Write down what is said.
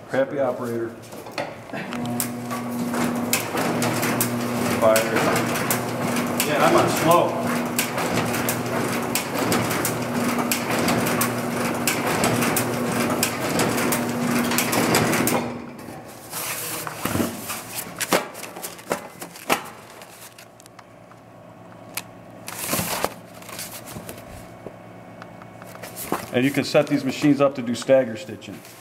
Crappy operator. Fire. Yeah, I'm on slow. And you can set these machines up to do stagger stitching.